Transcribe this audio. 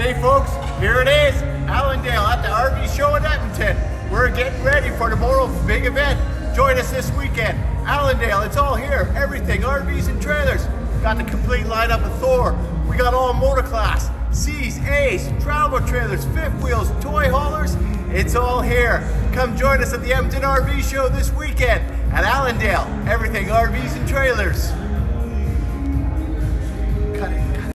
Hey folks, here it is, Allendale at the RV show in Edmonton. We're getting ready for tomorrow's big event. Join us this weekend. Allendale, it's all here. Everything, RVs and trailers. Got the complete lineup of Thor. We got all motor class, C's, A's, travel trailers, fifth wheels, toy haulers. It's all here. Come join us at the Edmonton RV show this weekend at Allendale. Everything RVs and trailers.